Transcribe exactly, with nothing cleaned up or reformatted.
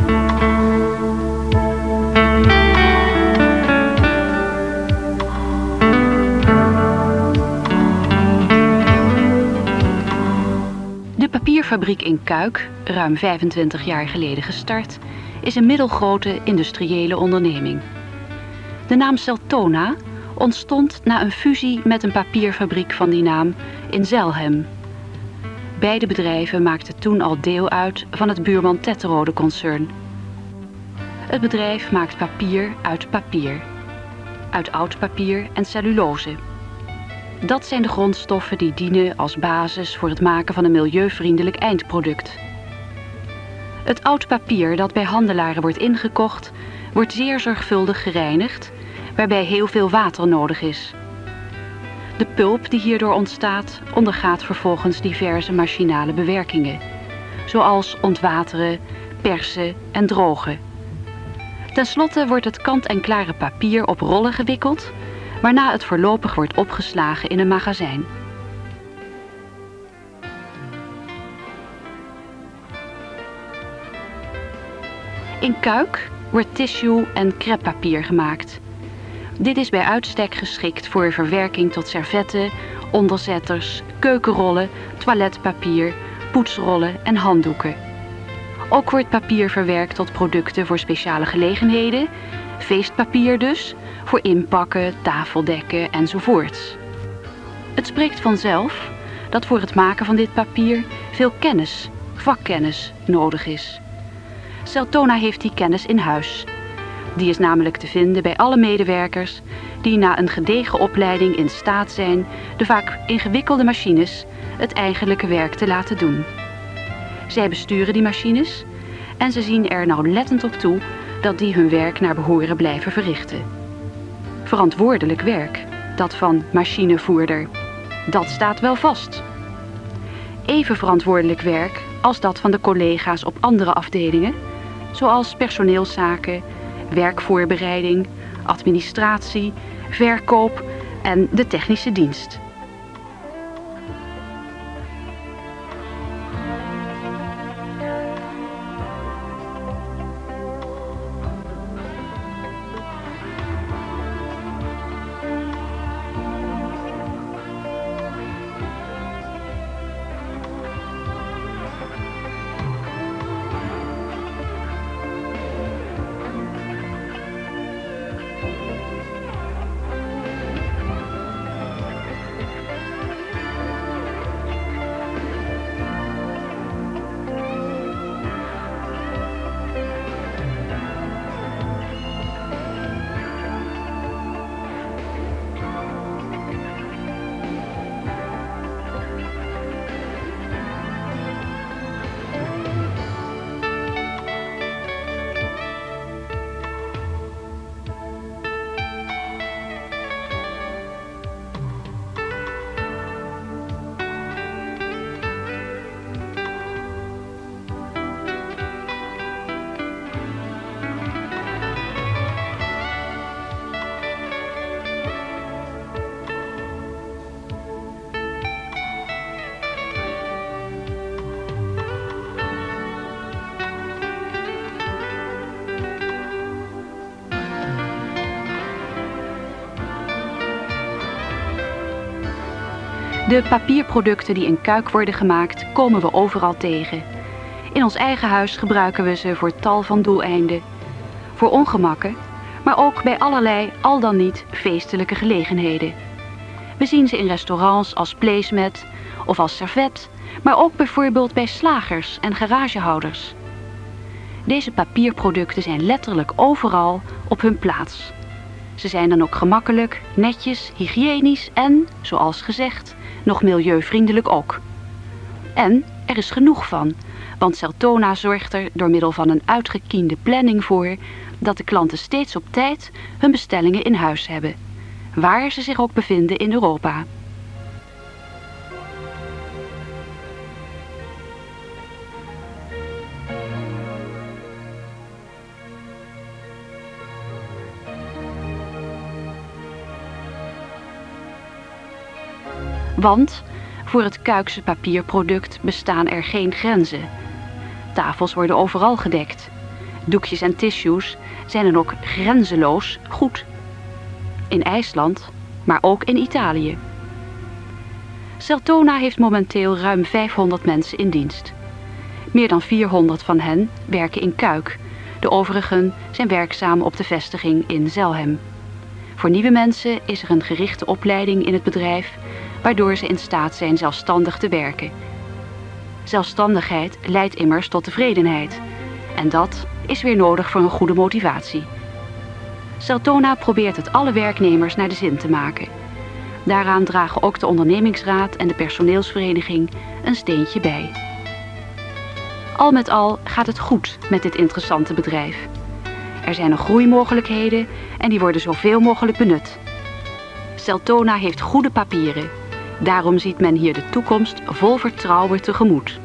De papierfabriek in Kuik, ruim vijfentwintig jaar geleden gestart, is een middelgrote industriële onderneming. De naam Celtona ontstond na een fusie met een papierfabriek van die naam in Zelhem. Beide bedrijven maakten toen al deel uit van het Buurman Tetterode concern. Het bedrijf maakt papier uit papier, uit oud papier en cellulose. Dat zijn de grondstoffen die dienen als basis voor het maken van een milieuvriendelijk eindproduct. Het oud papier dat bij handelaren wordt ingekocht, wordt zeer zorgvuldig gereinigd, waarbij heel veel water nodig is. De pulp die hierdoor ontstaat, ondergaat vervolgens diverse machinale bewerkingen, zoals ontwateren, persen en drogen. Ten slotte wordt het kant-en-klare papier op rollen gewikkeld, waarna het voorlopig wordt opgeslagen in een magazijn. In Kuik wordt tissue- en crêpepapier gemaakt. Dit is bij uitstek geschikt voor verwerking tot servetten, onderzetters, keukenrollen, toiletpapier, poetsrollen en handdoeken. Ook wordt papier verwerkt tot producten voor speciale gelegenheden, feestpapier dus, voor inpakken, tafeldekken enzovoorts. Het spreekt vanzelf dat voor het maken van dit papier veel kennis, vakkennis, nodig is. Celtona heeft die kennis in huis. Die is namelijk te vinden bij alle medewerkers die na een gedegen opleiding in staat zijn de vaak ingewikkelde machines het eigenlijke werk te laten doen. Zij besturen die machines en ze zien er nauwlettend op toe dat die hun werk naar behoren blijven verrichten. Verantwoordelijk werk, dat van machinevoerder, dat staat wel vast. Even verantwoordelijk werk als dat van de collega's op andere afdelingen, zoals personeelszaken, werkvoorbereiding, administratie, verkoop en de technische dienst. De papierproducten die in Kuik worden gemaakt, komen we overal tegen. In ons eigen huis gebruiken we ze voor tal van doeleinden. Voor ongemakken, maar ook bij allerlei al dan niet feestelijke gelegenheden. We zien ze in restaurants als placemat of als servet, maar ook bijvoorbeeld bij slagers en garagehouders. Deze papierproducten zijn letterlijk overal op hun plaats. Ze zijn dan ook gemakkelijk, netjes, hygiënisch en, zoals gezegd, nog milieuvriendelijk ook. En er is genoeg van, want Celtona zorgt er door middel van een uitgekiende planning voor dat de klanten steeds op tijd hun bestellingen in huis hebben, waar ze zich ook bevinden in Europa. Want voor het Kuikse papierproduct bestaan er geen grenzen. Tafels worden overal gedekt. Doekjes en tissues zijn dan ook grenzeloos goed. In IJsland, maar ook in Italië. Celtona heeft momenteel ruim vijfhonderd mensen in dienst. Meer dan vierhonderd van hen werken in Kuik. De overigen zijn werkzaam op de vestiging in Zelhem. Voor nieuwe mensen is er een gerichte opleiding in het bedrijf, waardoor ze in staat zijn zelfstandig te werken. Zelfstandigheid leidt immers tot tevredenheid. En dat is weer nodig voor een goede motivatie. Celtona probeert het alle werknemers naar de zin te maken. Daaraan dragen ook de ondernemingsraad en de personeelsvereniging een steentje bij. Al met al gaat het goed met dit interessante bedrijf. Er zijn nog groeimogelijkheden en die worden zoveel mogelijk benut. Celtona heeft goede papieren. Daarom ziet men hier de toekomst vol vertrouwen tegemoet.